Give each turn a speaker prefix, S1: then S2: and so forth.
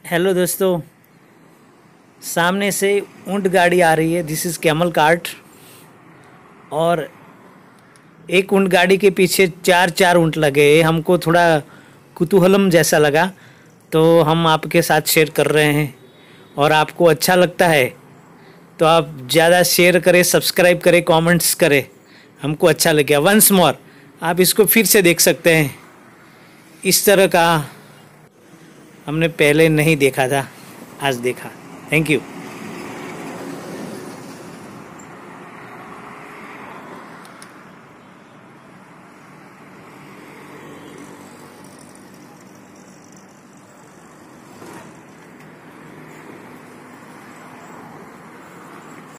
S1: Hello दोस्तों, सामने से ऊंट गाड़ी आ रही है। This is camel cart. और एक ऊंट गाड़ी के पीछे चार चार ऊंट लगे। हमको थोड़ा कुतूहलम जैसा लगा, तो हम आपके साथ शेयर कर रहे हैं। और आपको अच्छा लगता है तो आप ज़्यादा शेयर करें, सब्सक्राइब करें, कमेंट्स करें। हमको अच्छा लगे। वंस मोर आप इसको फिर से देख सकते हैं। इस तरह का हमने पहले नहीं देखा था, आज देखा। Thank you.